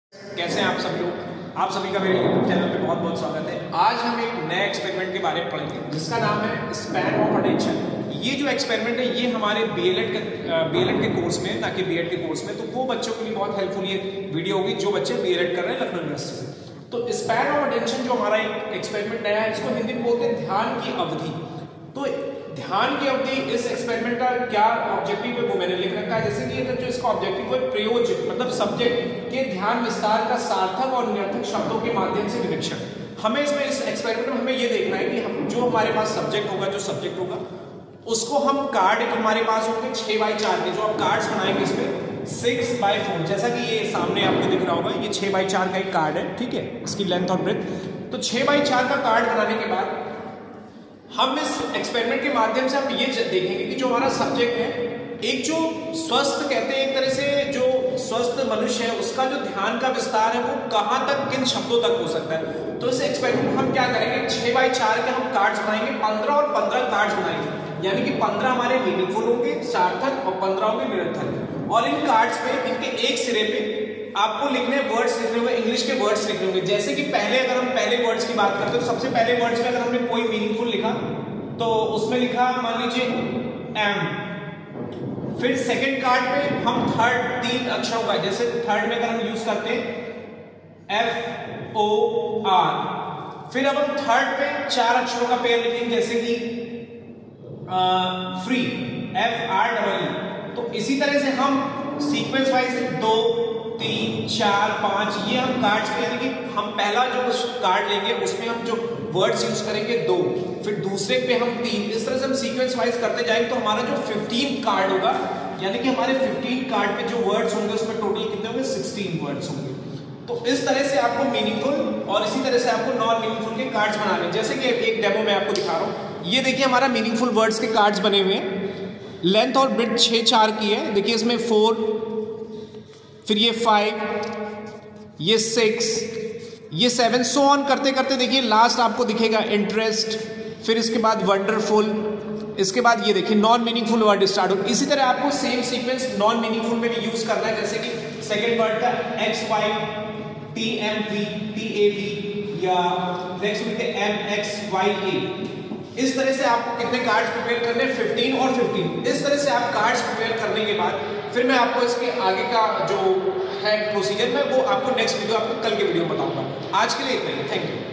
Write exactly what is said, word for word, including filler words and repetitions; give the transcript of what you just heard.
कैसे हैं आप सभी लोग। आप सभी का मेरे यूट्यूब चैनल पे बहुत बहुत स्वागत है। आज हम एक नए एक्सपेरिमेंट के बारे में पढ़ेंगे जिसका नाम है स्पैन ऑफ अटेंशन। ये जो एक्सपेरिमेंट है ये हमारे बीएलएड के बीएलएड के कोर्स में, ताकि बीएड के कोर्स में, तो वो बच्चों के लिए बहुत हेल्पफुल ये वीडियो होगी जो बच्चे बीएलएड कर रहे हैं लखनऊ यूनिवर्सिटी से। तो स्पैन ऑफ अटेंशन जो हमारा एक एक्सपेरिमेंट नया है, इसको हिंदी में बोलते हैं ध्यान की अवधि। तो ध्यान की अवधि इस एक्सपेरिमेंट का क्या ऑब्जेक्टिव है वो मैंने लिख रखा है। जैसे कि अगर जो इसका ऑब्जेक्टिव है प्रयोज्य मतलब सब्जेक्ट के ध्यान विस्तार का सार्थक और निरर्थक शब्दों के माध्यम से निरीक्षण। हमें इसमें इस एक्सपेरिमेंट में हमें ये देखना है कि हम जो हमारे पास सब्जेक्ट होगा जो सब्जेक्ट होगा उसको हम कार्ड हमारे पास होंगे छह बाई चार के, जो आप कार्ड्स बनाएंगे इसमें सिक्स बाई फोर, जैसा कि ये सामने आपको दिख रहा होगा, ये छह बाई चार का एक कार्ड है, ठीक है, इसकी लेंथ और ब्रेथ। तो छह बाई चार का कार्ड बनाने के बाद हम इस एक्सपेरिमेंट के माध्यम से हम ये देखेंगे कि जो हमारा सब्जेक्ट है, एक जो स्वस्थ कहते हैं एक तरह से जो स्वस्थ मनुष्य है उसका जो ध्यान का विस्तार है वो कहाँ तक किन शब्दों तक हो सकता है। तो इस एक्सपेरिमेंट में हम क्या करेंगे, छह बाई चार के हम कार्ड्स बनाएंगे, पंद्रह और पंद्रह कार्ड्स बनाएंगे, यानी कि पंद्रह हमारे मीनिंगफुल होंगे सार्थक और पंद्रह होंगे निरर्थक। और इन कार्ड्स पे इनके एक सिरे पे आपको लिखने वर्ड्स लिखने होंगे, इंग्लिश के वर्ड्स लिखने होंगे। जैसे कि पहले अगर हम पहले वर्ड्स की बात करते हैं तो सबसे पहले वर्ड्स में अगर हमने कोई मीनिंगफुल लिखा तो उसमें लिखा मान लीजिए एम। फिर सेकंड कार्ड पे हम थर्ड तीन अक्षरों का, जैसे थर्ड में अगर हम यूज करते हैं एफ ओ आर, फिर अब हम थर्ड पे चार अक्षरों का पेयर लिखेंगे जैसे कि फ्री एफ आर डबल। तो इसी तरह से हम सीक्वेंस वाइज दो तीन चार पांच ये हम कार्ड्स पे, यानी कि हम पहला जो कार्ड लेंगे उसमें हम जो वर्ड्स यूज करेंगे दो, फिर दूसरे पे हम तीन, इस तरह से हम सीक्वेंस वाइज करते जाएंगे। तो हमारा जो पंद्रह कार्ड होगा, यानी कि हमारे पंद्रह कार्ड पे जो वर्ड्स होंगे उसमें टोटल कितने होंगे, सोलह वर्ड्स होंगे। तो इस तरह से आपको मीनिंगफुल और इसी तरह से आपको नॉन मीनिंगफुल के कार्ड्स बनाने। जैसे कि एक डेमो मैं आपको दिखा रहा हूँ, ये देखिए हमारा मीनिंगफुल वर्ड्स के कार्ड्स बने हुए हैं। लेंथ और ब्रेथ छः चार की है, देखिए इसमें फोर, फिर ये फाइव, ये सिक्स, ये सेवन, सो ऑन करते करते देखिए लास्ट आपको दिखेगा इंटरेस्ट, फिर इसके बाद वंडरफुल, इसके बाद ये देखिए नॉन मीनिंगफुल वर्ड स्टार्ट हो। इसी तरह आपको सेम सीक्वेंस नॉन मीनिंगफुल में भी यूज करना है, जैसे कि सेकंड वर्ड का X Y T M V T A V, या नेक्स्ट लिखते हैं एम एक्स वाई ए। इस तरह से आपको कितने कार्ड्स प्रिपेयर करने हैं, पंद्रह और पंद्रह। इस तरह से आप कार्ड्स प्रिपेयर करने के बाद फिर मैं आपको इसके आगे का जो है प्रोसीजर, मैं वो आपको नेक्स्ट वीडियो, आपको कल के वीडियो में बताऊंगा। आज के लिए इतना ही, थैंक यू।